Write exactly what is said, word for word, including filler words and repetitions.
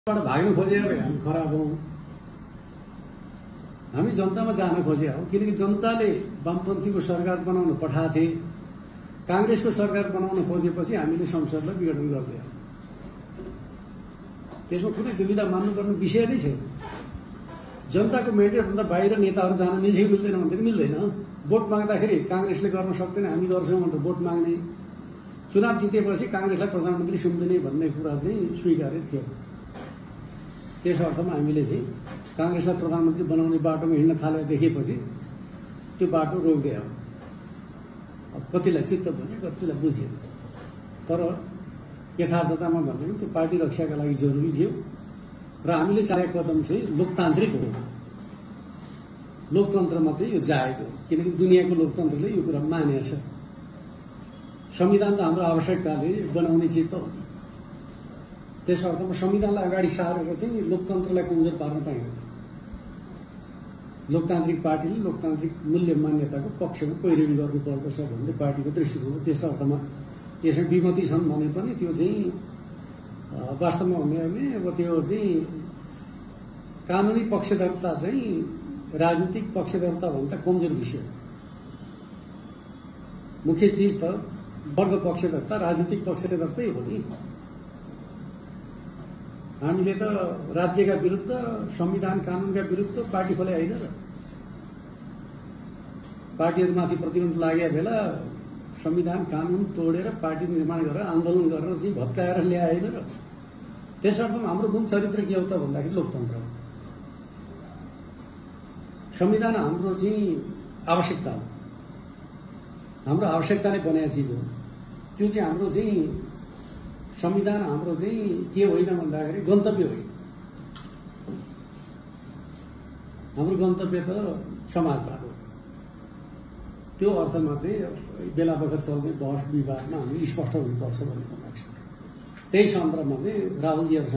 भाग्न खोजे हामी खराब हौं। हामी जनतामा जान खोजे हो, किनकि जनताले वामपन्थीको सरकार बनाउन पठाएको थिए। कांग्रेसको सरकार बनाउन खोजेपछि हामीले संसदलाई विघटन गर्दै हौं। त्यसमा कुनै दुविधा मान्नुपर्ने विषय नै छैन। जनताको मेन्डेट भन्दा बाहिर नेताहरू जान मिल्छ कि मिल्दैन भन्दा मिल्दैन। भोट माग्दाखेरि कांग्रेसले गर्न सक्दैन, हामी गर्छौं भनेर भोट माग्ने, चुनाव जितेपछि कांग्रेसलाई प्रधानमन्त्री सुन्दिने भन्ने कुरा चाहिँ स्वीकार्य थियो। त्यस अर्थमा हामीले चाहिँ कांग्रेसलाई प्रधानमन्त्री बनाउने बाटोमा हिँड्न थाले देखेपछि त्यो बाटो रोक्दै हो। अब कतिलाई चित्त बुझ्यो, कतिलाई बुझेन। तर यथार्थतामा भन्ने त्यो पार्टी रक्षाका लागि जरुरी थियो र हामीले चालेको कदम चाहिँ लोकतान्त्रिक हो। लोकतन्त्रमा चाहिँ यो जायज हो, किनकि दुनियाँको लोकतन्त्रले यो कुरा मानेको छ। संविधान त हाम्रो आवश्यकताले बनाउने चिज त हो। त्यस अर्थमा संविधानलाई अगाडि सारेर चाहिँ लोकतन्त्रलाई कमजोर पार्न पाइँदैन। लोकतान्त्रिक पार्टीले लोकतान्त्रिक मूल्य मान्यताको पक्षमा पैरवी गर्नुपर्दछ भन्ने पार्टीको दृष्टिकोण हो। त्यस अर्थमा यसमा विमति छन् भने पनि त्यो चाहिँ वास्तवमा भन्ने हो भने अब त्यो चाहिँ कानूनी पक्षधरता चाहिँ राजनीतिक पक्षधरता भन्दा कमजोर विषय हो। मुख्य चीज त वर्ग पक्षधरता, राजनीतिक पक्षधरतै हो नि। हामीले त राज्यका विरुद्ध, संविधान कानूनका विरुद्ध पार्टी खोले होइन र। पार्टीहरूमाथि प्रतिबन्ध लागेका बेला संविधान कानून तोडेर पार्टी निर्माण गरेर आन्दोलन गरेर चाहिँ भत्काएर ल्याए होइन र। त्यसर्थ हाम्रो मूल चरित्र के हो त भन्दाखेरि लोकतन्त्र हो। संविधान हाम्रो चाहिँ आवश्यकता हो, हाम्रो आवश्यकताले बनाएको चिज हो। त्यो चाहिँ हाम्रो चाहिँ संविधान हाम्रो चाहिँ के होइन भन्दाखेरि गन्तव्य होइन। हाम्रो गन्तव्य त समाजवाद हो। त्यो अर्थमा चाहिँ बेला बखत चल्ने बहस विवादमा हामी स्पष्ट हुनुपर्छ भन्ने लाग्छ। त्यही सन्दर्भमा चाहिँ राहुलजी